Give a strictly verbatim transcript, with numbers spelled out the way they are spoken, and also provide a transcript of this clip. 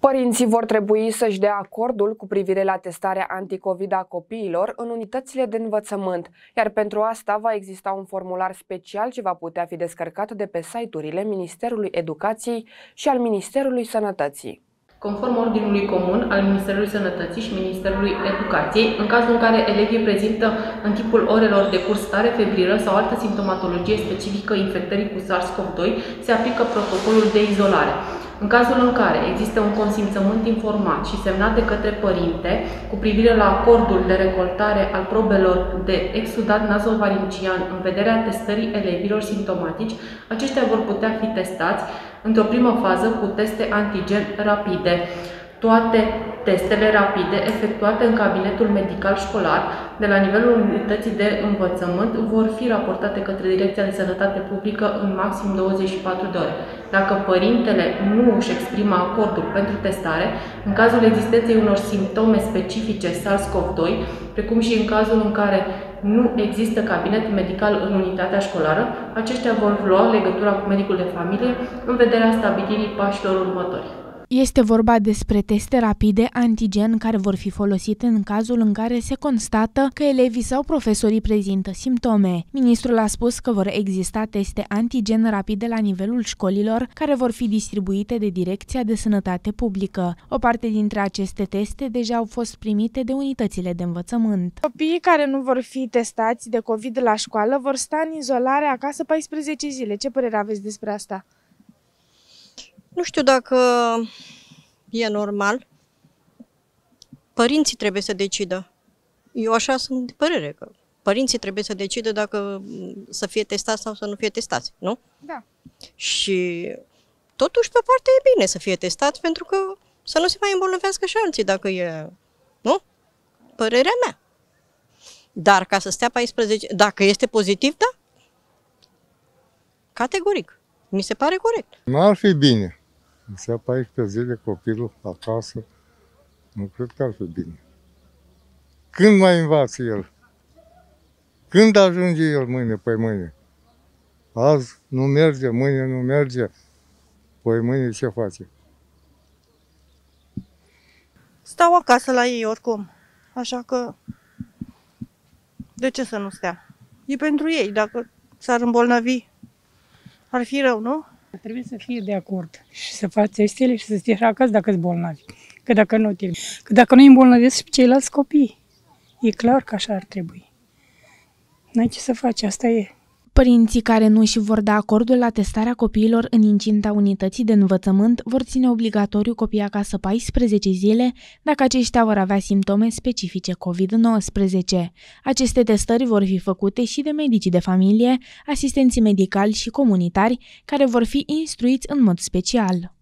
Părinții vor trebui să-și dea acordul cu privire la testarea anticovid a copiilor în unitățile de învățământ, iar pentru asta va exista un formular special ce va putea fi descărcat de pe site-urile Ministerului Educației și al Ministerului Sănătății. Conform ordinului comun al Ministerului Sănătății și Ministerului Educației, în cazul în care elevii prezintă în timpul orelor de curs stare febrilă sau altă simptomatologie specifică infectării cu SARS-CoV doi, se aplică protocolul de izolare. În cazul în care există un consimțământ informat și semnat de către părinte cu privire la acordul de recoltare al probelor de exudat nazofaringian în vederea testării elevilor simptomatici, aceștia vor putea fi testați într-o primă fază cu teste antigen rapide. Toate testele rapide efectuate în cabinetul medical școlar de la nivelul unității de învățământ vor fi raportate către Direcția de Sănătate Publică în maxim douăzeci și patru de ore. Dacă părintele nu își exprimă acordul pentru testare, în cazul existenței unor simptome specifice SARS-CoV doi, precum și în cazul în care nu există cabinet medical în unitatea școlară, aceștia vor lua legătura cu medicul de familie în vederea stabilirii pașilor următori. Este vorba despre teste rapide antigen care vor fi folosite în cazul în care se constată că elevii sau profesorii prezintă simptome. Ministrul a spus că vor exista teste antigen rapide la nivelul școlilor care vor fi distribuite de Direcția de Sănătate Publică. O parte dintre aceste teste deja au fost primite de unitățile de învățământ. Copiii care nu vor fi testați de COVID la școală vor sta în izolare acasă paisprezece zile. Ce părere aveți despre asta? Nu știu dacă e normal. Părinții trebuie să decidă. Eu așa sunt de părere, că părinții trebuie să decidă dacă să fie testați sau să nu fie testați, nu? Da. Și totuși pe parte e bine să fie testați, pentru că să nu se mai îmbolnăvească și alții dacă e, nu? Părerea mea. Dar ca să stea paisprezece, dacă este pozitiv, da? Categoric. Mi se pare corect. Nu ar fi bine. Să ia paisprezece zile copilul acasă, nu cred că ar fi bine. Când mai învață el? Când ajunge el mâine, păi mâine? Azi nu merge, mâine nu merge, păi mâine ce face? Stau acasă la ei oricum, așa că de ce să nu stea? E pentru ei, dacă s-ar îmbolnăvi, ar fi rău, nu? Trebuie să fie de acord și să faci testele și să stai acasă dacă îți bolnavi. Că dacă nu te... Că dacă nu îi îmbolnăvesc și ceilalți copii. E clar că așa ar trebui. N-ai ce să faci, asta e. Părinții care nu își vor da acordul la testarea copiilor în incinta unității de învățământ vor ține obligatoriu copiii acasă paisprezece zile dacă aceștia vor avea simptome specifice COVID nouăsprezece. Aceste testări vor fi făcute și de medicii de familie, asistenții medicali și comunitari care vor fi instruiți în mod special.